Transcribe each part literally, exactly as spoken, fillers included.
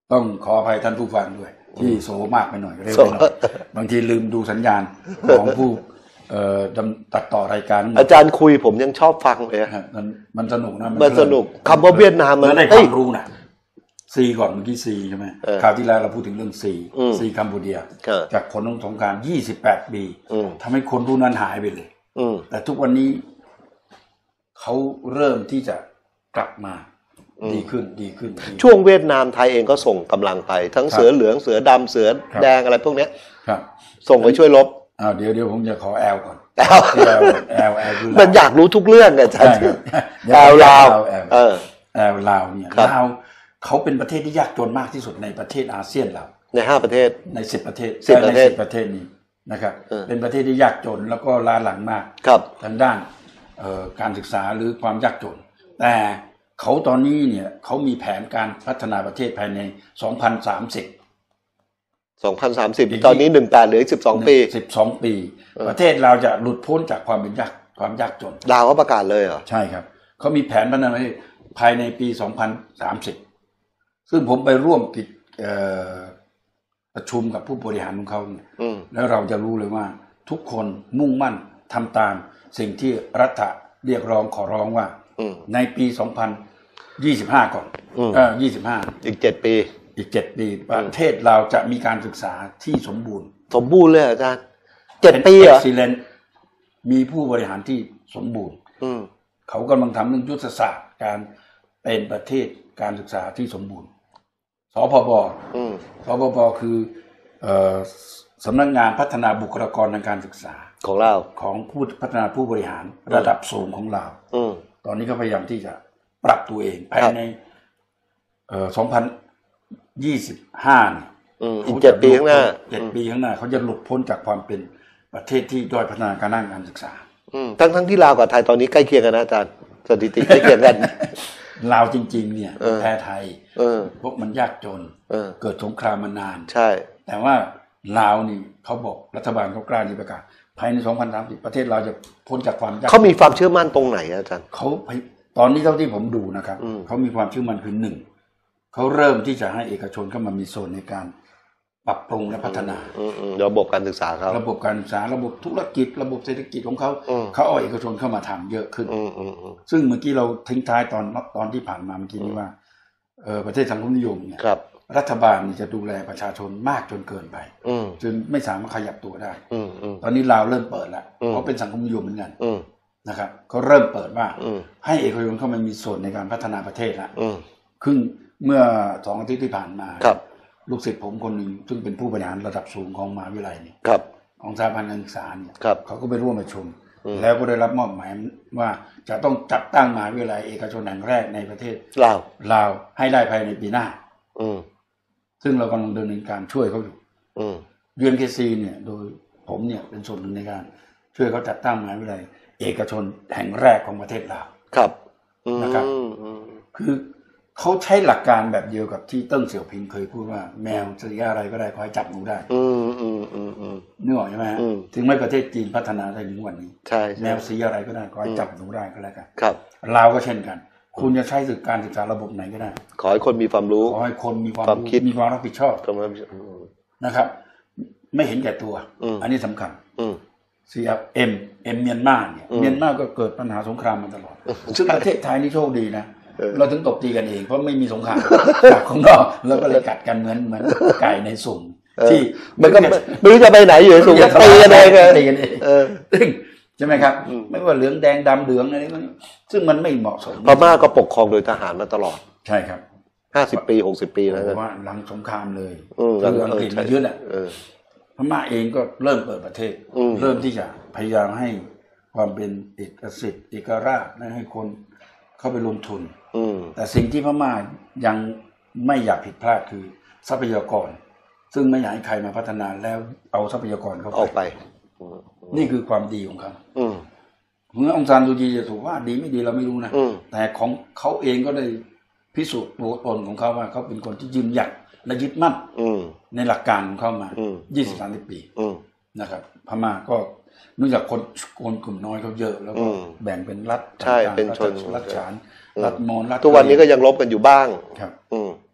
ต้องขออภัยท่านผู้ฟังด้วยที่โสมากไปหน่อยเร็วไปหน่อยบางทีลืมดูสัญญาณของผู้เอ่อตัดต่อรายการอาจารย์คุยผมยังชอบฟังเลยมันมันสนุกนะมันสนุกคำว่าเวียดนามมันได้ความรู้นะซีก่อนเมื่อกี้ซีใช่ไหมคราวที่แล้วเราพูดถึงเรื่องซีซีกัมพูเดียจากผลของสงครามยี่สิบแปดปีทำให้คนรุ่นนั้นหายไปเลยแต่ทุกวันนี้เขาเริ่มที่จะกลับมาดีขึ้นดีขึ้นช่วงเวียดนามไทยเองก็ส่งกำลังไปทั้งเสือเหลืองเสือดำเสือแดงอะไรพวกนี้ส่งไปช่วยรบอ้าวเดี๋ยวเดี๋ยวผมจะขอแอลก่อนแอลแอลแอลแอลคือมันอยากรู้ทุกเรื่องอาจารย์แอลลาวเออแอลลาวเนี่ยลาวเขาเป็นประเทศที่ยากจนมากที่สุดในประเทศอาเซียนเราในห้าประเทศในสิบประเทศสิบประเทศประเทศนี้นะครับเป็นประเทศที่ยากจนแล้วก็ล้าหลังมากทางด้านการศึกษาหรือความยากจนแต่เขาตอนนี้เนี่ยเขามีแผนการพัฒนาประเทศภายในสองพันสามสิบสองพันสามสิบตอนนี้หนึ่งแปดเหลืออีกสิบสองปีสิบสองปีประเทศเราจะหลุดพ้นจากความเป็นยากความยากจนลาวก็ประกาศเลยเหรอใช่ครับเขามีแผนพัฒนาประเทศภายในปีสองพันสามสิบซึ่งผมไปร่วมกิจประชุมกับผู้บริหารของเขาแล้วเราจะรู้เลยว่าทุกคนมุ่งมั่นทำตามสิ่งที่รัฐเรียกร้องขอร้องว่าในปีสองพันยี่สิบห้าก่อนเออยี่สิบห้าอีกเจ็ดปีอีกเจ็ดปีประเทศเราจะมีการศึกษาที่สมบูรณ์สมบูรณ์เลยอาจารย์เจ็ดปีเหรอมีผู้บริหารที่สมบูรณ์เขากำลังทำเรื่องยุทธศาสตร์การเป็นประเทศการศึกษาที่สมบูรณ์สพบสพบคือสำนักงานพัฒนาบุคลากรทางการศึกษาของเราของผู้พัฒนาผู้บริหารระดับสูงของเราตอนนี้ก็พยายามที่จะปรับตัวเองภายในสองพันยี่สิบห้าอีกเจ็ดปีข้างหน้าเจ็ดปีข้างหน้าเขาจะหลุดพ้นจากความเป็นประเทศที่ด้อยพัฒนาการด้านการศึกษาทั้งทั้งที่ลาวกับไทยตอนนี้ใกล้เคียงกันนะอาจารย์สถิติใกล้เคียงกันลาวจริงๆเนี่ยแพ้ไทยพวกมันยากจนเกิดสงครามมานานใช่แต่ว่าลาวนี่เขาบอกรัฐบาลเขากล้าที่ประกาศภายในสองพันสามสิบประเทศเราจะพ้นจากความยากเขามีความเชื่อมั่นตรงไหนอาจารย์เขาตอนนี้เท่าที่ผมดูนะครับเขามีความเชื่อมั่นคือหนึ่งเขาเริ่มที่จะให้เอกชนเข้ามามีส่วนในการปรับปรุงและพัฒนาระบบการศึกษาเขาระบบการศึกษาระบบธุรกิจระบบเศรษฐกิจของเขาเขาเอาเอกชนเข้ามาทำเยอะขึ้นซึ่งเมื่อกี้เราทิ้งท้ายตอนตอนที่ผ่านมาเมื่อกี้นี้ว่าประเทศสังคมนิยมเนี่ยรัฐบาลจะดูแลประชาชนมากจนเกินไปจนไม่สามารถขยับตัวได้ตอนนี้ลาวเริ่มเปิดแล้วเพราะเป็นสังคมนิยมเหมือนกันนะครับเขาเริ่มเปิดว่าให้เอกชนเข้ามามีส่วนในการพัฒนาประเทศแล้วครึ่งเมื่อสองอาทิตย์ที่ผ่านมาลูกศิษย์ผมคนหนึ่งซึ่งเป็นผู้บริหารระดับสูงของมหาวิทยาลัยนี่ของสถาบันการศึกษาเนี่ยเขาก็ไปร่วมประชุมแล้วก็ได้รับมอบหมายว่าจะต้องจัดตั้งมหาวิทยาลัยเอกชนแห่งแรกในประเทศลาวลาวให้ได้ภายในปีหน้าซึ่งเรากำลังดำเนินการช่วยเขาอยู่ยู เอ็น เค ซี เนี่ยโดยผมเนี่ยเป็นส่วนหนึ่งในการช่วยเขาจัดตั้งมหาวิทยาลัยเอกชนแห่งแรกของประเทศลาวครับนะครับคือเขาใช้หลักการแบบเดียวกับที่เติ้งเสี่ยวผิงเคยพูดว่าแมวจะอะไรก็ได้ขอให้จับหนูได้นึกออกใช่ไหมถึงไม่ประเทศจีนพัฒนาได้ถึงวันนี้แมวสีอะไรก็ได้ขอให้จับหนูได้ก็แล้วกันลาวก็เช่นกันคุณจะใช้ศึกการศึกษาระบบไหนก็ได้ขอให้คนมีความรู้ขอให้คนมีความคิดมีความรับผิดชอบนะครับไม่เห็นแก่ตัวอันนี้สำคัญซีเอ็มเอ็มเมียนมาเนี่ยเมียนมาก็เกิดปัญหาสงครามมาตลอดซึ่งประเทศไทยนี่โชคดีนะเราถึงตบตีกันเองเพราะไม่มีสงครามจากข้างนอกแล้วก็เลยกัดกันเหมือนเหมือนไก่ในสุ่มที่มันก็ไม่รู้จะไปไหนอยู่ในสุ่มก็ตีกันเองตีกันเองใช่ไหมครับไม่ว่าเหลืองแดงดำเหลืองอะไรมันซึ่งมันไม่เหมาะสมพม่าก็ปกครองโดยทหารมาตลอดใช่ครับห้าสิบปีหกสิบปีแล้วว่าหลังสงครามเลยก็คืออังกฤษมายึดอ่ะพม่าเองก็เริ่มเปิดประเทศเริ่มที่จะพยายามให้ความเป็นเอกสิทธิ์เอกราชให้คนเข้าไปลงทุนแต่สิ่งที่พม่ายังไม่อยากผิดพลาดคือทรัพยากรซึ่งไม่อยากให้ใครมาพัฒนาแล้วเอาทรัพยากรเขาไปนี่คือความดีของเขาเมื่อองซานซูจีจะถูกว่าดีไม่ดีเราไม่รู้นะแต่ของเขาเองก็ได้พิสูจน์ตัวตนของเขาว่าเขาเป็นคนที่ยืนหยัดและยึดมั่นในหลักการของเขามายี่สิบสามสิบปีนะครับพม่าก็เนื่องจากคนคนกลุ่มน้อยเขาเยอะแล้วก็แบ่งเป็นรัฐใช่เป็นชนรัฐฉานรัฐมอญรัฐทุกวันนี้ก็ยังลบกันอยู่บ้างครับ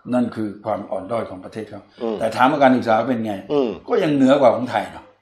นั่นคือความอ่อนด้อยของประเทศเขาแต่ถามว่าการศึกษาเป็นไงก็ยังเหนือกว่าของไทยเนาะ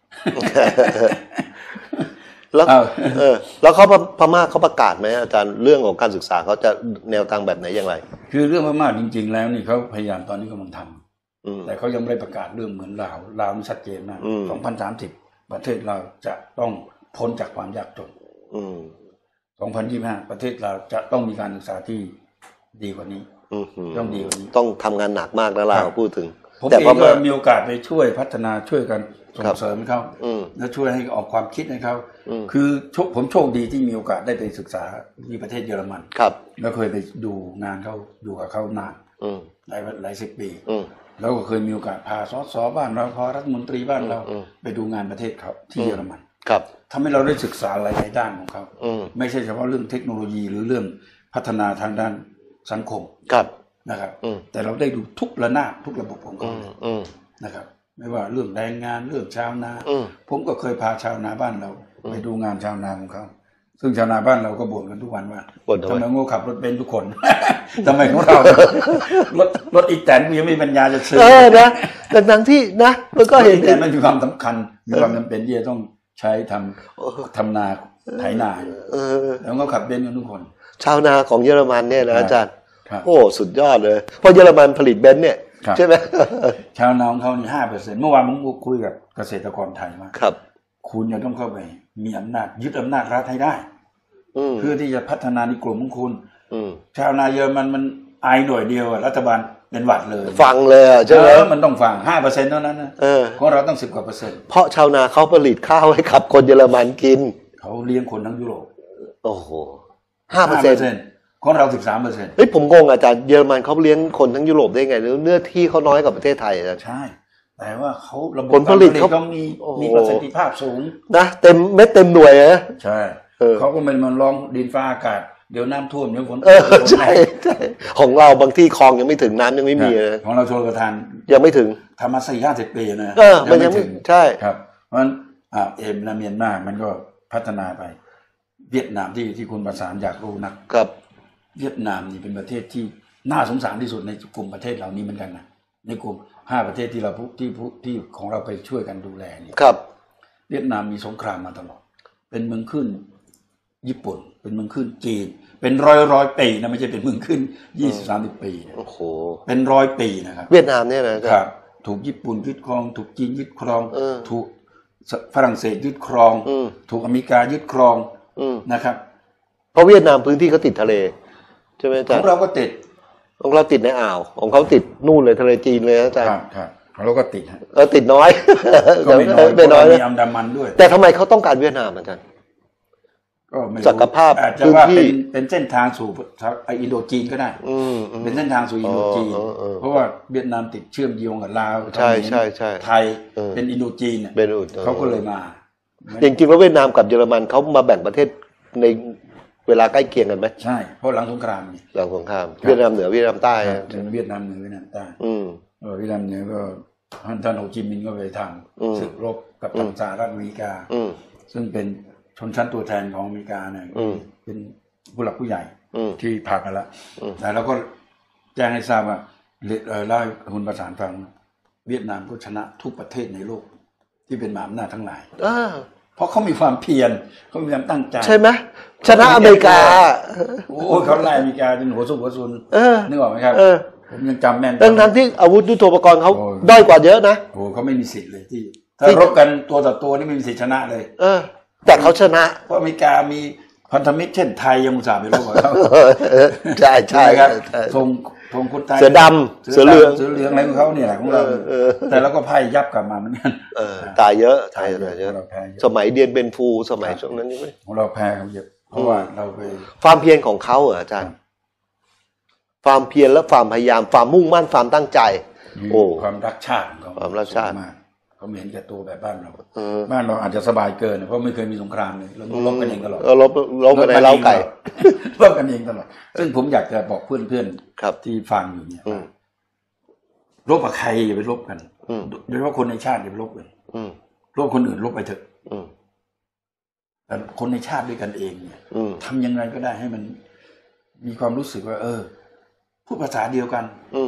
แล้วเออแล้วเขาพม่าเขาประกาศไหมอาจารย์เรื่องของการศึกษาเขาจะแนวทางแบบไหนอย่างไรคือเรื่องพม่าจริงๆแล้วนี่เขาพยายามตอนนี้กำลังทำแต่เขายังไม่ได้ประกาศเรื่องเหมือนลาวลาวนี่ชัดเจนมากสองพันสามสิบประเทศเราจะต้องพ้นจากความยากจนสองพันยี่สิบห้าประเทศเราจะต้องมีการศึกษาที่ดีกว่านี้ต้องดีกว่านี้ต้องทำงานหนักมากนะเราพูดถึงผมเองก็มีโอกาสไปช่วยพัฒนาช่วยกันส่งเสริมเขาและช่วยให้ออกความคิดให้เขาคือผมโชคดีที่มีโอกาสได้ไปศึกษาที่ประเทศเยอรมันแล้วเคยไปดูงานเขาอยู่กับเขานานหลายหลายสิบปีแล้วก็เคยมีโอกาสพาสสบ้านเราพารัฐมนตรีบ้านเราไปดูงานประเทศเขาที่เยอรมันทำให้เราได้ศึกษาหลายๆด้านของเขาไม่ใช่เฉพาะเรื่องเทคโนโลยีหรือเรื่องพัฒนาทางด้านสังคมนะครับแต่เราได้ดูทุกระนาบทุกระบบของเขานะครับไม่ว่าเรื่องแรงงานเรื่องชาวนาผมก็เคยพาชาวนาบ้านเราไปดูงานชาวนาของเขาซึ่งชาวนาบ้านเราก็บ่นกันทุกวันว่าทำไมโง่ขับรถเบนซ์ทุกคนทำไมของเรารถรถอีแตนยังไม่มีปัญญาจะซื้อเออนะแต่ทั้งที่นะมันก็เห็นแต่มันมีความสำคัญมีความจำเป็นที่จะต้องใช้ทำทำนาไถนาแล้วก็ขับเบนซ์กันทุกคนชาวนาของเยอรมันเนี่ยนะอาจารย์โอ้สุดยอดเลยเพราะเยอรมันผลิตเบนซ์เนี่ยใช่ไหมชาวนาของเขานี่ห้าเปอร์เซ็นต์เมื่อวานผมคุยกับเกษตรกรไทยว่าคุณจะต้องเข้าไปมีอำนาจยึดอำนาจรัฐให้ได้เพื่อที่จะพัฒนาในกลุ่มของคุณชาวนาเยอรมันมันอายหน่วยเดียวรัฐบาลเป็นหวัดเลยฟังเลยใช่ไหมมันต้องฟังห้าเปอร์เซ็นต์เท่านั้นนะของเราต้องสิบกว่าเปอร์เซ็นต์เพราะชาวนาเขาผลิตข้าวให้กับคนเยอรมันกินเขาเลี้ยงคนทั้งยุโรปโอ้โหห้าเปอร์เซ็นต์ของเราสิบสามเปอร์เซ็นต์เฮ้ยผมงงอาจารย์เยอรมันเขาเลี้ยงคนทั้งยุโรปได้ไงหรือเนื้อที่เขาน้อยกว่าประเทศไทยใช่แต่ว่าเขาระบบผลผลิตเขาต้องมีมีประสิทธิภาพสูงนะเต็มเม็ดเต็มหน่วยนะใช่เขาก็มันมันลองดินฟ้าอากาศเดี๋ยวน้ำท่วมเดี๋ยวฝนตกใช่ใช่ของเราบางที่คลองยังไม่ถึงน้ำยังไม่มีเลยของเราชลประทานยังไม่ถึงทำมาสี่ห้าสิบปีนะเออมันยังไม่ถึงใช่ครับเพราะฉะนั้นอ่าเอ็มนาเมียนมามันก็พัฒนาไปเวียดนามที่ที่คุณประสานอยากรู้นะครับเวียดนามนี่เป็นประเทศที่น่าสงสารที่สุดในกลุ่มประเทศเหล่านี้เหมือนกันนะในกลุ่มห้าประเทศที่เราที่ที่ของเราไปช่วยกันดูแลนี่ครับเวียดนามมีสงครามมาตลอดเป็นเมืองขึ้นญี่ปุ่นเป็นเมืองขึ้นจีนเป็นร้อยร้อยปีนะไม่ใช่เป็นเมืองขึ้นยี่สิบสามสิบปีโอ้โหเป็นร้อยปีนะครับเวียดนามเนี่ยนะครับถูกญี่ปุ่นยึดครองถูกจีนยึดครองถูกฝรั่งเศสยึดครองถูกอเมริกายึดครองนะครับเพราะเวียดนามพื้นที่เขาติดทะเลใช่ไหมอาจารย์ของเราก็ติดของเราติดในอ่าวของเขาติดนู่นเลยทะเลจีนเลยอาจารย์ครับของเราก็ติดเออติดน้อยก็ไม่น้อยไม่น้อยมีอันดามันด้วยแต่ทำไมเขาต้องการเวียดนามอาจารย์ก็ไม่ศักยภาพอาจจะว่าเป็นเป็นเส้นทางสู่อินโดจีนก็ได้เป็นเส้นทางสู่อินโดจีนเพราะว่าเวียดนามติดเชื่อมโยงกับลาวใช่ใช่ใช่ไทยเป็นอินโดจีนเขาก็เลยมาจริงๆแล้วเวียดนามกับเยอรมันเขามาแบ่งประเทศในเวลาใกล้เคียงกันไหมใช่เพราะหลังสงครามหลังสงครามเวียดนามเหนือเวียดนามใต้เป็นเวียดนามเหนือเวียดนามใต้อืมเออเวียดนามเหนือก็ท่านโฮจิมินห์ก็ไปทำศึกรบกับทางสหรัฐอเมริกาซึ่งเป็นชนชั้นตัวแทนของอเมริกาเนี่ยเป็นผู้หลักผู้ใหญ่ที่ผ่านมาแล้วแต่เราก็แจ้งให้ทราบว่าเล่าให้คุณประสานฟังเวียดนามก็ชนะทุกประเทศในโลกที่เป็นมหาอำนาจทั้งหลายเพราะเขามีความเพียรเขามีความตั้งใจใช่ไหมชนะอเมริกาโอ้เขาไล่อเมริกาเป็นหัวซุกหัวซุนนึกออกไหมครับผมยังจำแม่นทั้งทั้งที่อาวุธยุทโธปกรณ์เขาด้อยกว่าเยอะนะโอ้เขาไม่มีสิทธิ์เลยที่ถ้ารบกันตัวต่อตัวนี่ไม่มีสิทธิ์ชนะเลยเออแต่เขาชนะเพราะอเมริกามีพันธมิตรเช่นไทยยังอุตส่าห์ไปรบกับเขาใช่ใช่ครับทรงทรงคนไทยเสือดำเสือเหลืองเสือเหลืองอะไรของเขาเนี่ยของเราแต่เราก็พ่ายยับกลับมาเหมือนกันตายเยอะตายเยอะสมัยเดียนเบนฟูสมัยช่วงนั้นนี่ไหมของเราแพ้เขาเยอะเพราะว่าเราไปความเพียรของเขาเหรออาจารย์ความเพียรและความพยายามความมุ่งมั่นความตั้งใจโอ้ความรักชาติความรักชาติมากเขาเห็นแก่ตัวแบบบ้านเราบ้านเราอาจจะสบายเกินเพราะไม่เคยมีสงครามเลยเราลบกันเองตลอดลบลบกันในเล้าไก่ลบกันเองตลอดซึ่งผมอยากจะบอกเพื่อนๆที่ฟังอยู่เนี่ยรบกับใครอย่าไปรบกันโดยเฉพาะคนในชาติอย่าไปรบกันรบคนอื่นรบไปเถอะแต่คนในชาติด้วยกันเองเนี่ยทำยังไงก็ได้ให้มันมีความรู้สึกว่าเออพูดภาษาเดียวกัน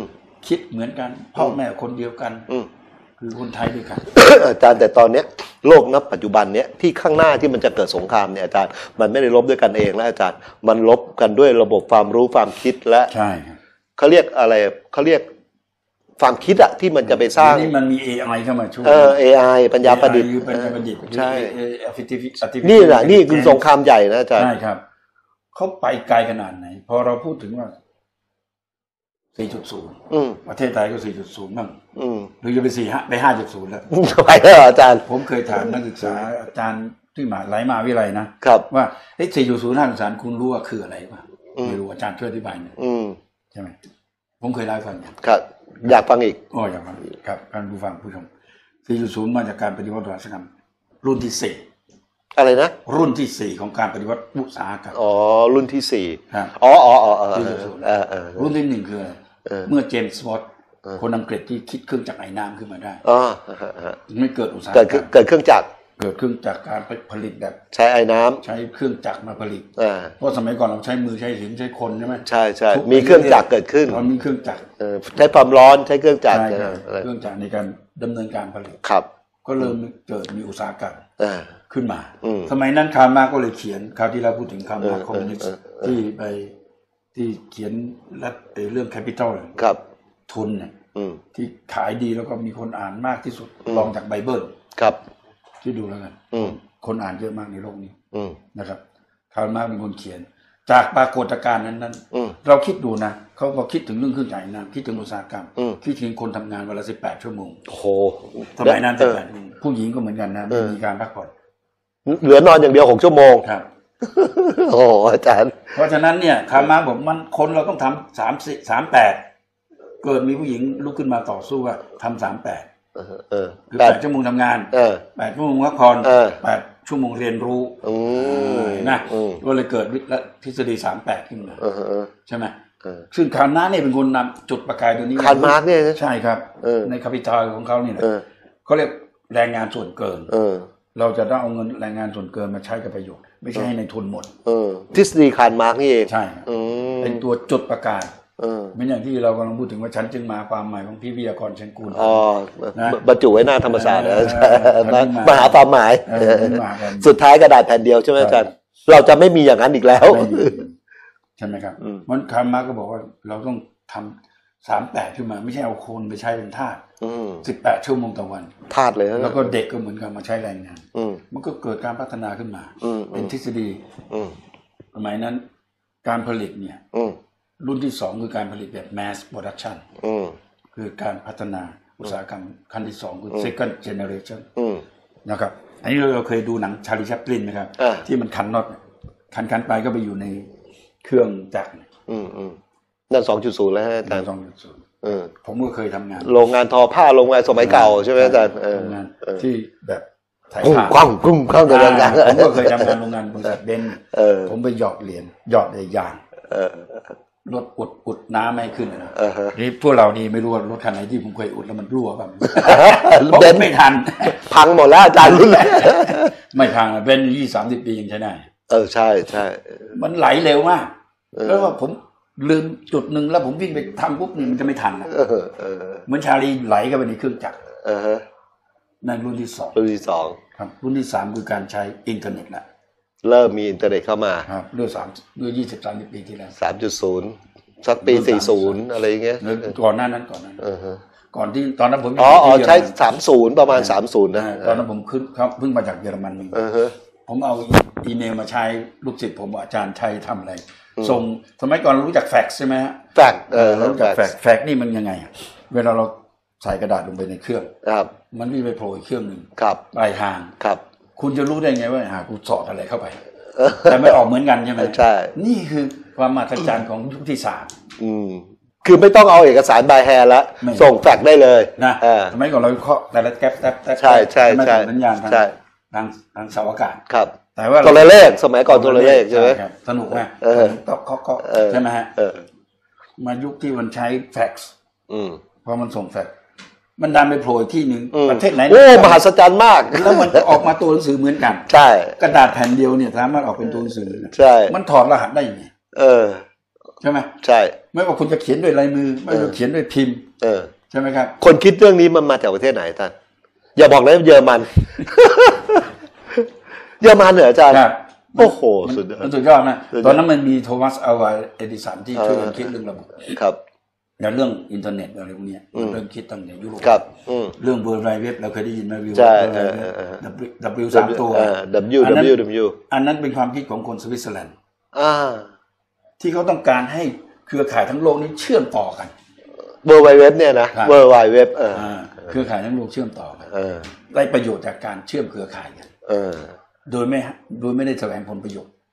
คิดเหมือนกันพ่อแม่คนเดียวกันคือคนไทยด้วยกันอาจารย์แต่ตอนเนี้ยโลกณปัจจุบันเนี้ยที่ข้างหน้าที่มันจะเกิดสงครามเนี่ยอาจารย์มันไม่ได้ลบด้วยกันเองแล้วอาจารย์มันลบกันด้วยระบบความรู้ความคิดและใช่เขาเรียกอะไรเขาเรียกความคิดอะที่มันจะไปสร้างนี่มันมี เอ ไอ เข้ามาช่วยเออ เอ ไอ ปัญญาประดิษฐ์ปัญญาประดิษฐ์ใช่นี่แหละนี่คือสงครามใหญ่นะอาจารย์ใช่ครับเขาไปไกลขนาดไหนพอเราพูดถึงว่า สี่จุดศูนย์อืมประเทศไทยก็ สี่จุดศูนย์ บ้างอืมหรือจะไปสี่ห้าไป ห้าจุดศูนย์ แล้วไปแล้วอาจารย์ผมเคยถามนักศึกษาอาจารย์ที่มหาวิทยาลัยมหาวิทยาลัยนะครับว่าเฮ้ย สี่จุดศูนย์ ห้าจุดศูนย์ คุณรู้ว่าคืออะไรป่ะไม่รู้อาจารย์ช่วยอธิบายหน่อยใช่ไหมผมเคยเล่าให้ฟังครับอยากฟังอีกอ๋ออยากฟังอีกครับการผู้ฟังผู้ชม สี่จุดศูนย์ มาจากการปฏิวัติอุตสาหกรรมรุ่นที่สี่อะไรนะรุ่นที่สี่ของการปฏิวัติอุตสาหกรรมอ๋อรุ่นที่สี่ครับอ๋ออ๋ออ๋อเออรุ่นที่หนึ่งคือเมื่อเจมส์วอตคนอังกฤษที่คิดเครื่องจักรไอ้น้ำขึ้นมาได้อ๋อไม่เกิดอุตสาหกรรมเกิดเครื่องจักรเกิดเครื่องจักรการผลิตแบบใช้ไอ้น้ำใช้เครื่องจักรมาผลิตเพราะสมัยก่อนเราใช้มือใช้หินใช้คนใช่ไหมใช่ใช่มีเครื่องจักรเกิดขึ้นเรามีเครื่องจักรใช้ความร้อนใช้เครื่องจักรเครื่องจักรในการดำเนินการผลิตครับก็เริ่มเกิดมีอุตสาหกรรมขึ้นมาสมัยนั้นคาร์มาร์กก็เลยเขียนคราวที่เราพูดถึงคาร์มาร์กคอมมิวนิสต์ที่ไปที่เขียนเรื่องแคปิตอลทุนเนี่ยที่ขายดีแล้วก็มีคนอ่านมากที่สุดรองจากไบเบิลครับที่ดูแล้วกันคนอ่านเยอะมากในโลกนี้นะครับคาร์มาร์กเป็นคนเขียนจากปรากฏการณ์นั้นนั้นเราคิดดูนะเขาก็คิดถึงเรื่องเครื่องจักรน้ำคิดถึงอุตสาหกรรมคิดถึงคนทำงานวันละสิบแปดชั่วโมงโอ้โหสมัยนั้นสิบแปดผู้หญิงก็เหมือนกันนะไม่มีการพักผ่อนเหลือนอนอย่างเดียวหกชั่วโมงครับโอ้อาจารย์เพราะฉะนั้นเนี่ยคาร์มาร์กบอกมันคนเราต้องทำสามสิบสามแปดเกิดมีผู้หญิงลุกขึ้นมาต่อสู้ว่าทำสามแปดคือแปดชั่วโมงทำงานแปดชั่วโมงพักผ่อนแปดชั่วโมงเรียนรู้นะก็เลยเกิดทฤษฎีสามแปดขึ้นมาใช่ไหมซึ่งคาร์มาร์กเนี่ยเป็นคนนำจุดประกายตัวนี้คาร์มาร์กเนี่ยใช่ครับในแคปิตอลของเขาเนี่ยเขาเรียกแรงงานส่วนเกินเราจะต้องเอาเงินแรงงานส่วนเกินมาใช้กับประโยชน์ไม่ใช่ให้ในทุนหมดทฤษฎีคาร์มาร์กนี่เองใช่เป็นตัวจุดประกายไม่อย่างที่เรากำลังพูดถึงว่าฉันจึงมาความหมายของพี่วิทยากรเชนกูลอ๋อบรรจุไว้หน้าธรรมศาสตร์มาหาความหมายสุดท้ายกระดาษแผ่นเดียวใช่ไหมอาจารย์เราจะไม่มีอย่างนั้นอีกแล้วใช่ไหมครับมันคาร์มาร์กก็บอกว่าเราต้องทำสามแปดขึ้นมาไม่ใช่เอาคนไปใช้เป็นทาสสิบแปดชั่วโมงต่อวันทาสเลยแล้วก็เด็กก็เหมือนกันมาใช้แรงงานมันก็เกิดการพัฒนาขึ้นมาเป็นทฤษฎีสมัยนั้นการผลิตเนี่ยรุ่นที่สองคือการผลิตแบบ mass production คือการพัฒนาอุตสาหกรรมขั้นที่สองคือ second generation นะครับอันนี้เราเคยดูหนังชาลีแชปลินไหมครับที่มันคันน็อตคันคันไปก็ไปอยู่ในเครื่องจักรนั่น สองจุดศูนย์ แล้วอาจารย์สองจุดศูนย์ ผมก็เคยทำงานโรงงานทอผ้าโรงงานสมัยเก่าใช่ไหมอาจารย์โรงงานที่แบบถ่ายภาพกุ้งกุ้งกุ้งกันกันผมก็เคยทำงานโรงงานบริษัทเบนซ์ผมไปหยอดเหรียญหยอดไอ้ยางรถอุดอุดน้ำไม่ขึ้นนะนี่พวกเรานี่ไม่รู้ว่ารถคันไหนที่ผมเคยอุดแล้วมันรั่วแบบเบนไม่ทันพังหมดแล้วอาจารย์รุ่นแรกไม่พังเบนยี่สามสิบปียังใช้ได้เออใช่ใช่มันไหลเร็วมากเพราะว่าผมลืมจุดหนึ่งแล้วผมวิ่งไปทำปุ๊บนี่มันจะไม่ทันนะเหมือนชาลีไหลเข้าไปในเครื่องจักรนั่นรุ่นที่สองรุ่นที่สองครับรุ่นที่สามคือการใช้อินเทอร์เน็ตละเริ่มมีอินเทอร์เน็ตเข้ามาครับเรื่องสามเรื่องยี่สิบสามสิบปีที่แล้วสามจุดศูนย์ สักปีสี่สิบอะไรอย่างเงี้ยก่อนหน้านั้นก่อนนั้นก่อนที่ตอนนั้นผมอ๋อใช้สามสิบประมาณสามสิบนะตอนนั้นผมขึ้นครับเพิ่งมาจากเยอรมันผมเอาอีเมลมาใช้ลูกศิษย์ผมอาจารย์ชัยทำอะไรส่งสมัยก่อนเรารู้จักแฟกซ์ใช่ไหมฮะแฟกซ์เออเรารู้จักแฟกซ์แฟกซ์นี่มันยังไงเวลาเราใส่กระดาษลงไปในเครื่องครับมันวิ่งไปโผล่อีกเครื่องหนึ่งครับปลายทางครับคุณจะรู้ได้ไงว่าหากูสอดอะไรเข้าไปแต่ไม่ออกเหมือนกันใช่ไหมใช่นี่คือความมหัศจรรย์ของยุคที่สามอืมคือไม่ต้องเอาเอกสารบายแฮนด์แล้วส่งแฟกซ์ได้เลยนะสมัยก่อนเราเคาะแต่ละแก๊ปแก๊ปแก๊ปใช่ใช่ใช่สัญญาณทางทางทางเสาอากาศครับแต่ว่าโทรเลขสมัยก่อนโทรเลขใช่ไหมสนุกไหมก็เคาะเคาะใช่ไหมฮะมายุคที่มันใช้แฟกซ์พอมันส่งแฟกซ์มันดันไปโผล่ที่หนึ่งประเทศไหนโอ้มหัศจรรย์มากแล้วมันออกมาตัวหนังสือเหมือนกันใช่กระดาษแผ่นเดียวเนี่ยสามารถออกเป็นตัวหนังสือใช่มันถอดรหัสได้ยังไงเออใช่ไหมใช่ไม่ว่าคุณจะเขียนด้วยลายมือไม่ว่าเขียนด้วยพิมพ์เออใช่ไหมครับคนคิดเรื่องนี้มันมาจากประเทศไหนท่านอย่าบอกนะเยอรมันเยอรมันเหรออาจารย์โอ้โหสุดยอดสุดยอดนะตอนนั้นมันมีโทมัสอัลวาเอดิสันที่ช่วยกันคิดเรื่องระบบครับแล้วเรื่องอินเทอร์เน็ตอะไรพวกนี้เริ่มคิดตั้งแต่ยุโรปครับเรื่องเวิร์ลไวด์เว็บเราเคยได้ยินไหมวิว W สามตัว W W W อันนั้นเป็นความคิดของคนสวิตเซอร์แลนด์ที่เขาต้องการให้เครือข่ายทั้งโลกนี้เชื่อมต่อกันเวิร์ลไวด์เว็บเนี่ยนะเวิร์ลไวด์เว็บเออเครือข่ายทั้งโลกเชื่อมต่อกันได้ประโยชน์จากการเชื่อมเครือข่ายกันโดยไม่โดยไม่ได้แสวงผลประโยชน์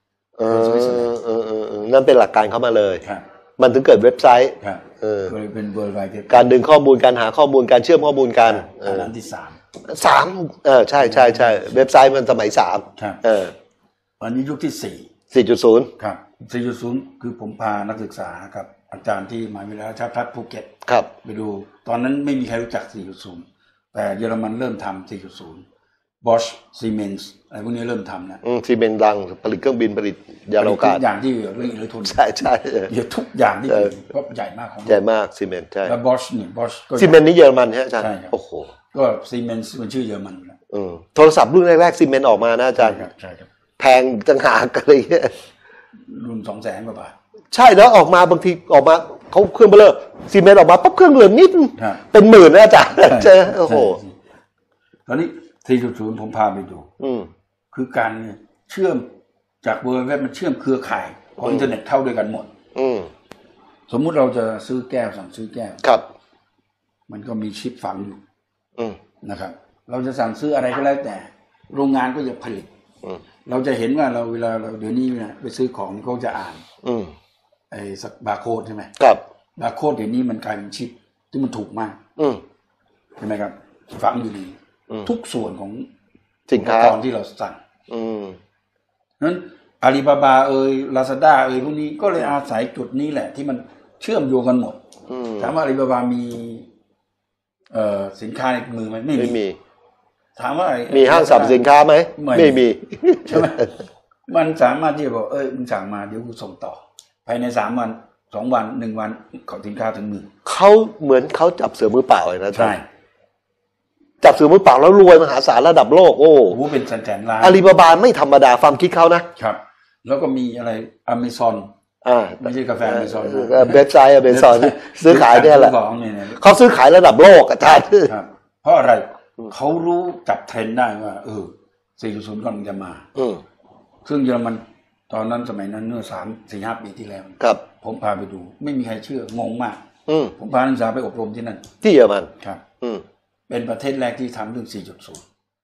นั่นเป็นหลักการเข้ามาเลยมันถึงเกิดเว็บไซต์เออเป็นเวิร์ลไวด์เว็บการดึงข้อมูลการหาข้อมูลการเชื่อมข้อมูลกันอันที่สามสามเออใช่ใช่ใช่เว็บไซต์มันสมัยสามเออวันนี้ยุคที่สี่สี่จุดศูนย์ครับสี่จุดศูนย์คือผมพานักศึกษากับอาจารย์ที่มหาวิทยาลัยราชภัฏภูเก็ตครับไปดูตอนนั้นไม่มีใครรู้จัก สี่จุดศูนย์ แต่เยอรมันเริ่มทำ สี่จุดศูนย์ Bosch Siemens อะไรพวกนี้เริ่มทำนะอืม Siemens ดังผลิตเครื่องบินผลิตยานอวกาศทุกอย่างที่เรื่องอิเล็กทรอนิกส์ใช่ใช่เยอะทุกอย่างที่เพราะใหญ่มากของใหญ่มาก Siemens ใช่แล้ว Bosch นี่ Bosch ก็ Siemens นี่เยอรมันใช่อาจารย์โอ้โหก็ Siemens มันชื่อเยอรมันอยู่แล้วอืมโทรศัพท์รุ่นแรกๆ Siemens ออกมานะอาจารย์ใช่ครับแพงจังหากอะไรเงี้ยรุ่น สองแสน กว่าบาทใช่แล้วออกมาบางทีออกมาเขาเครื่องเบลอซีเมนต์ออกมาปั๊บเครื่องเหลือนิดเป็นหมื่นนะอาจารย์เจอโอ้โหตอนนี้ สี่จุดศูนย์ ผมพาไปดูคือการเชื่อมจากเวิร์ลไวด์เว็บมันเชื่อมเครือข่ายของอินเทอร์เน็ตเข้าด้วยกันหมดสมมุติเราจะซื้อแก้วสั่งซื้อแก้วครับมันก็มีชิปฝังอยู่นะครับเราจะสั่งซื้ออะไรก็แล้วแต่โรงงานก็จะผลิตเราจะเห็นว่าเราเวลาเราเดี๋ยวนี้นะไปซื้อของเขาจะอ่านไอ้บาร์โค้ดใช่ไหมครับบาร์โค้ดเดี๋ยวนี้มันกลายเป็นชิปที่มันถูกมากใช่ไหมครับฝังอยู่ดีทุกส่วนของสินค้าตอนที่เราสั่งนั้นอาลีบาบาเอ่ยลาซาด้าเอ่ยพวกนี้ก็เลยอาศัยจุดนี้แหละที่มันเชื่อมโยงกันหมดถามว่าอาลีบาบามีเอ่อสินค้าในมือไหมไม่มีถามว่ามีห้างสรรพสินค้าไหมไม่มีใช่ไหมมันสามารถที่จะบอกเอ้ยมึงสั่งมาเดี๋ยวกูส่งต่อภายในสามวันสองวันหนึ่งวันของสินค้าถึงมือเขาเหมือนเขาจับเสือมือเปล่าเลยนะใช่จับเสือมือเปล่าแล้วรวยมหาศาลระดับโลกโอ้โหเป็นแสนๆล้านอาลีบาบาไม่ธรรมดาความคิดเขานะครับแล้วก็มีอะไรอเมซอนอ่าไม่ใช่กาแฟอเมซอนเว็บไซต์อเมซอนซื้อขายเนี่ยแหละเขาซื้อขายระดับโลกอาจารย์เพราะอะไรเขารู้จับเทรนด์ได้ว่าเออ สี่จุดศูนย์ กำลังจะมาซึ่งเยอรมันตอนนั้นสมัยนั้นเมื่อสาม สี่ ห้าปีที่แล้วครับผมพาไปดูไม่มีใครเชื่องงมากผมพานักศึกษาไปอบรมที่นั่นที่เยอรมันครับเป็นประเทศแรกที่ทำเรื่อง สี่จุดศูนย์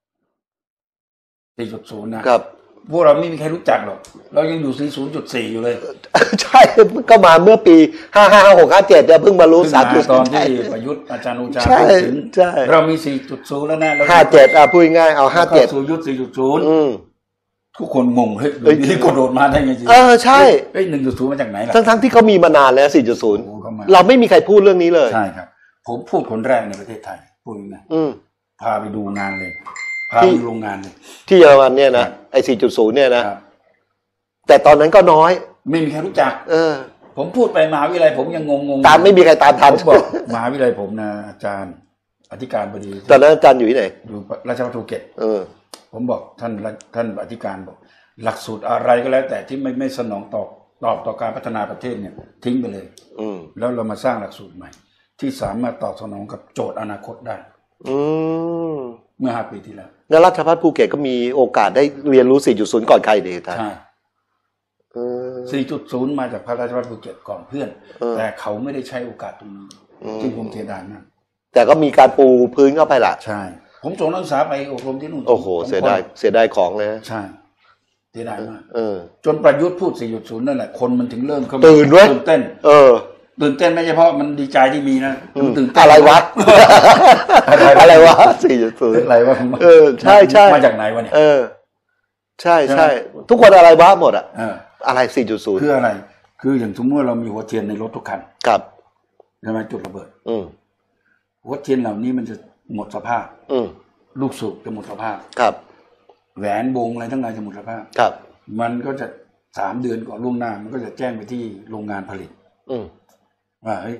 สี่จุดศูนย์ นะครับพวกเราไม่มีใครรู้จักหรอกเรายังอยู่ สี่ ศูนย์จุดสี่ อยู่เลยใช่ก็มาเมื่อปีห้าห้า หก ห้า เจ็ดเนี่ยเพิ่งมารู้สามจุดตอนที่ประยุทธ์อาจารย์อุจาพูดถึงเรามี สี่จุดศูนย์ แล้วนะห้าสิบเจ็ดอ่ะพูดง่ายเอาห้าสิบเจ็ดสู่ยุทธ สี่จุดศูนย์ ทุกคนงงเฮ้ยนี่กระโดดมาได้ไงจริงเออใช่เฮ้ย หนึ่งจุดศูนย์ มาจากไหนล่ะทั้งๆที่เขามีมานานแล้ว สี่จุดศูนย์ เราไม่มีใครพูดเรื่องนี้เลยใช่ครับผมพูดคนแรกในประเทศไทยพูดนะพาไปดูงานเลยพาไปโรงงานเลยที่เยอรมันเนี่ยนะไอ้ สี่จุดศูนย์ เนี่ยนะแต่ตอนนั้นก็น้อยไม่มีใครรู้จักเออผมพูดไปมหาวิทยาลัยผมยังงงๆตามไม่มีใครตามทันบอกมหาวิทยาลัยผมนะอาจารย์อธิการบดีตอนนั้นอาจารย์อยู่ที่ไหนอยู่ราชภัฏภูเก็ตเออผมบอกท่านท่านอธิการบอกหลักสูตรอะไรก็แล้วแต่ที่ไม่ไม่สนองตอบตอบต่อการพัฒนาประเทศเนี่ยทิ้งไปเลยแล้วเรามาสร้างหลักสูตรใหม่ที่สามารถตอบสนองกับโจทย์อนาคตได้เมื่อห้าปีที่แล้วแล้วราชภัฏภูเก็ตก็มีโอกาสได้เรียนรู้ สี่จุดศูนย์ ก่อนใครดีท่านใช่ สี่จุดศูนย์ มาจากพระราชวัฒภูเก็ตก่อนเพื่อนแต่เขาไม่ได้ใช้โอกาสตรงนี้ที่ผมเสียดายมากแต่ก็มีการปูพื้นเข้าไปล่ะใช่ผมส่งนักศึกษาไปอบรมที่นู่นโอ้โหเสียดายเสียดายของเลยใช่เสียดายมากจนประยุทธ์พูด สี่จุดศูนย์ นั่นแหละคนมันถึงเริ่มเขาตื่นด้วยตื่นเต้นเออตื่นเต้นไม่ใช่เพราะมันดีใจที่มีนะตื่นเต้นอะไรวะอะไรวะ สี่จุดศูนย์อะไรวะเออใช่ใช่มาจากไหนวะเนี่ยเออใช่ใช่ทุกคนอะไรวะหมดอ่ะอะไร สี่จุดศูนย์คืออะไรคืออย่างสมมติเรามีหัวเทียนในรถทุกคันครับใช่ไหมจุดระเบิดอืหัวเทียนเหล่านี้มันจะหมดสภาพอืลูกสูบจะหมดสภาพครับแหวนวงอะไรทั้งหลายจะหมดสภาพครับมันก็จะสามเดือนก่อนล่วงหน้ามันก็จะแจ้งไปที่โรงงานผลิตว่าเฮ้ย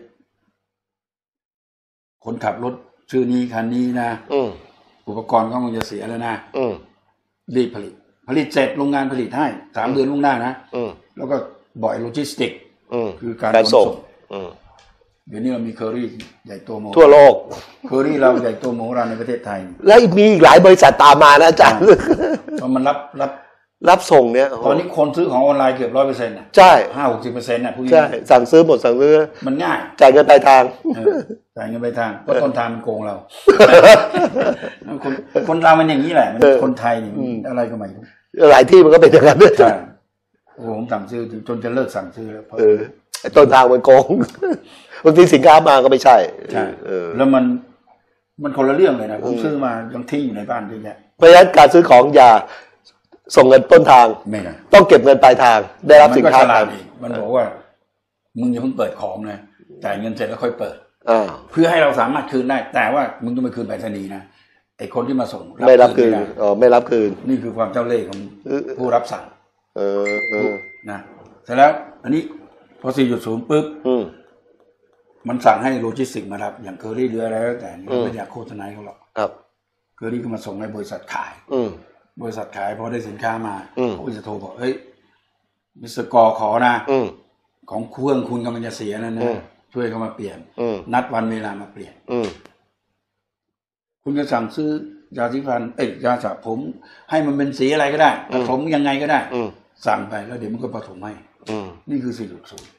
คนขับรถชื่อนี้คันนี้นะอุปกรณ์ก็คงจะเสียแล้วนะรีบผลิตผลิตเสร็จโรงงานผลิตให้สามเดือนล่วงหน้านะแล้วก็บ่อยโลจิสติกคือการขนส่งเดี๋ยวนี้เรามีเคอรี่ใหญ่โตโมทั่วโลกเคอรี่เราใหญ่โตโมเราในประเทศไทยแล้วมีอีกหลายบริษัทตามมานะอาจารย์เพราะมันรับรับรับส่งเนี่ยตอนนี้คนซื้อของออนไลน์เกือบร้อยเปอร์เซ็นต์อ่ะใช่ห้าหกสิบเปอร์เซ็นต์อ่ะพวกนี้ใช่สั่งซื้อหมดสั่งซื้อมันง่ายจ่ายเงินปลายทางจ่ายเงินปลายทางเพราะต้นทางมันโกงเราคนคนเรามันอย่างนี้แหละมันคนไทยนี่อะไรก็ไม่รู้หลายที่มันก็เป็นอย่างนั้นใช่โอ้ผมสั่งซื้อจนจะเลิกสั่งซื้อแล้วเพราะต้นทางมันโกงบางทีสินค้ามาก็ไม่ใช่ใช่แล้วมันมันคนละเรื่องเลยนะผมซื้อมายังที่อยู่ในบ้านเยอะแยะเพราะฉะนั้นการซื้อของอย่าส่งเงินต้นทางไม่นะต้องเก็บเงินปลายทางได้รับสินค้าไปมันบอกว่ามึงอย่าเพิ่งเปิดของนะจ่ายเงินเสร็จแล้วค่อยเปิดเพื่อให้เราสามารถคืนได้แต่ว่ามึงต้องไปคืนไปรษณีย์นะไอ้คนที่มาส่งไม่รับคืนอ๋อไม่รับคืนนี่คือความเจ้าเล่ห์ของผู้รับสั่งเออเออนะเสร็จแล้วอันนี้พอ สี่จุดศูนย์ ปุ๊บมันสั่งให้โลจิสติกมารับอย่างเคอรี่หรืออะไรแล้วแต่นี่ไม่อยากโฆษณาเขาหรอกครับเคอรี่ก็มาส่งให้บริษัทขายบริษัทขายพอได้สินค้ามาเขาจะโทรบอกเฮ้ยมิสเตอร์กอขอนะของเครื่องคุณกำลังจะเสียนั่นนะช่วยเขามาเปลี่ยนนัดวันเวลามาเปลี่ยนคุณจะสั่งซื้อยาสีฟันเอ้ยยาสระผมให้มันเป็นสีอะไรก็ได้ผสมยังไงก็ได้สั่งไปแล้วเดี๋ยวมันก็ผสมให้นี่คือ สี่จุดศูนย์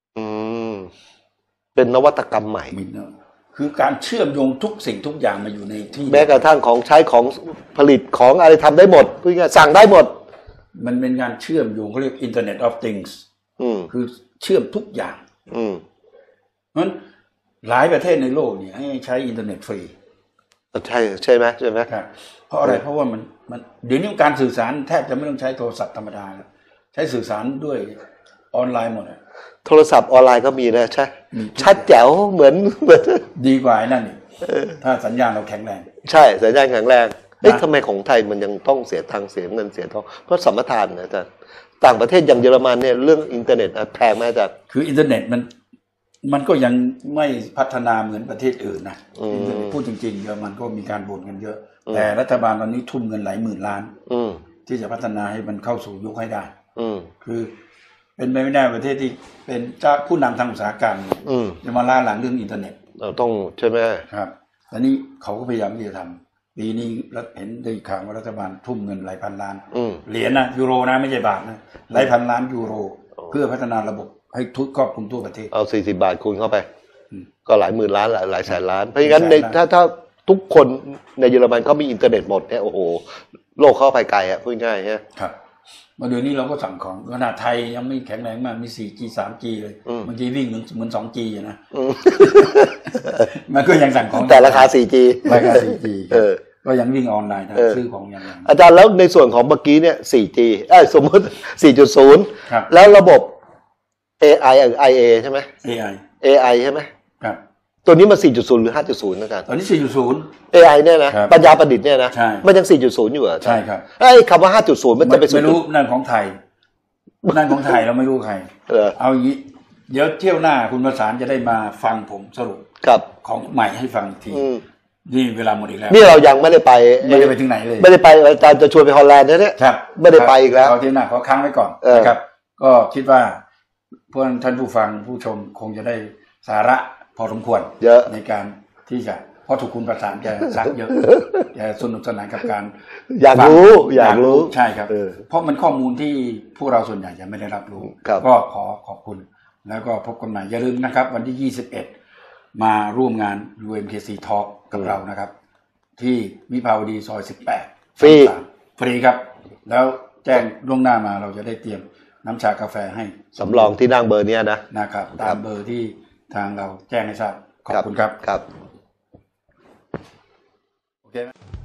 เป็นนวัตกรรมใหม่คือการเชื่อมโยงทุกสิ่งทุกอย่างมาอยู่ในที่แม้กระทั่งของใช้ของผลิตของอะไรทำได้หมดพูดง่ายสั่งได้หมดมันเป็นการเชื่อมโยงเขาเรียก Internet of Things คือเชื่อมทุกอย่างเพราะฉะนั้นหลายประเทศในโลกเนี่ยให้ใช้อินเทอร์เน็ตฟรีใช่ใช่ไหมใช่ไหมครับเพราะอะไรเพราะว่ามันมันเดี๋ยวนี้การสื่อสารแทบจะไม่ต้องใช้โทรศัพท์ธรรมดาแล้วใช้สื่อสารด้วยออนไลน์หมดโทรศัพท์ออนไลน์ก็มีนะใช่ชัดแจ๋วเหมือนเหมือนดีกว่านั่นนี่ถ้าสัญญาณเราแข็งแรงใช่สัญญาณแข็งแรงเอ๊ะทำไมของไทยมันยังต้องเสียตังค์เสียเงินเสียทองเพราะสัมปทานนะอาจารย์ต่างประเทศอย่างเยอรมันเนี่ยเรื่องอินเทอร์เน็ตแพงไหมอาจารย์คืออินเทอร์เน็ตมันมันก็ยังไม่พัฒนาเหมือนประเทศอื่นนะพูดจริงๆเยอรมันก็มีการบ่นกันเยอะแต่รัฐบาลตอนนี้ทุ่มเงินหลายหมื่นล้านที่จะพัฒนาให้มันเข้าสู่ยุคให้ได้คือเป็นไปไม่ได้ประเทศที่เป็นเจ้าผู้นำทางอุตสาหกรรมจะมาล่าหลังเรื่องอินเทอร์เน็ตเราต้องใช่ไหมครับตอนนี้เขาก็พยายามที่จะทำปีนี้เห็นได้ข่าวว่ารัฐบาลทุ่มเงินหลายพันล้านเหรียญนะยูโรนะไม่ใช่บาทนะหลายพันล้านยูโรเพื่อพัฒนาระบบให้ทุกครอบคลุมทั่วประเทศเอาสี่สิบบาทคูณเข้าไปก็หลายหมื่นล้านหลายหลายแสนล้านเพราะงั้นในถ้าถ้าทุกคนในเยอรมันเขามีอินเทอร์เน็ตหมดเนี่ยโอ้โหโลกเข้าไปไกลอ่ะพูดง่ายฮะครับมาเดี๋ยวนี้เราก็สั่งของขนาดไทยยังไม่แข็งแรงมากมี สี่จี สามจี เลยบางทีวิ่งเหมือนเหมือน สองจี อ่ะนะมันก็ยังสั่งของแต่ราคา สี่จีราคา สี่จี เออก็ยังวิ่งออนไลน์ซื้อของอย่างนั้นอาจารย์แล้วในส่วนของเมื่อกี้เนี่ย สี่จี เอ้ยสมมุติ สี่จุดศูนย์ครับแล้วระบบ เอ ไอ ไอ เอ ใช่ไหมเอ ไอเอ ไอ ใช่ไหมครับตัวนี้มัน สี่จุดศูนย์ หรือ ห้าจุดศูนย์ อาจารย์ตอนนี้ สี่จุดศูนย์เอ ไอ เนี่ยนะปัญญาประดิษฐ์เนี่ยนะมันยัง สี่จุดศูนย์ อยู่อ่ะใช่ครับไอ้คำว่า ห้าจุดศูนย์ มันจะไปไม่รู้นั่นของไทยนั่นของไทยเราไม่รู้ใครเอาอย่างนี้เดี๋ยวเที่ยวหน้าคุณประสานจะได้มาฟังผมสรุปของใหม่ให้ฟังทีนี่เวลาหมดอีกแล้วนี่เรายังไม่ได้ไปไม่ได้ไปถึงไหนเลยไม่ได้ไปอาจารย์จะชวนไปฮอลแลนด์เนี่ยครับไม่ได้ไปอีกแล้วเอาเที่ยวหน้าขอค้างไว้ก่อนนะครับก็คิดว่าพวกท่านผู้ฟังผู้ชมคงจะได้สาระพอสมควรเยอะในการที่จะเพราะถูกคุณประสานจะซักเยอะจะสนุกสนานกับการอยากรู้อยากรู้ใช่ครับเพราะมันข้อมูลที่พวกเราส่วนใหญ่จะไม่ได้รับรู้ก็ขอขอบคุณแล้วก็พบกันใหม่อย่าลืมนะครับวันที่ยี่สิบเอ็ดมาร่วมงาน ยู เอ็ม เค ซี Talk กับเรานะครับที่วิภาวดีซอยสิบแปดฟรีฟรีครับแล้วแจ้งล่วงหน้ามาเราจะได้เตรียมน้ำชากาแฟให้สำรองที่นั่งเบอร์นี้นะนะครับตามเบอร์ที่ทางเราแจ้งให้ทราบขอบคุณครับครับโอเคไหม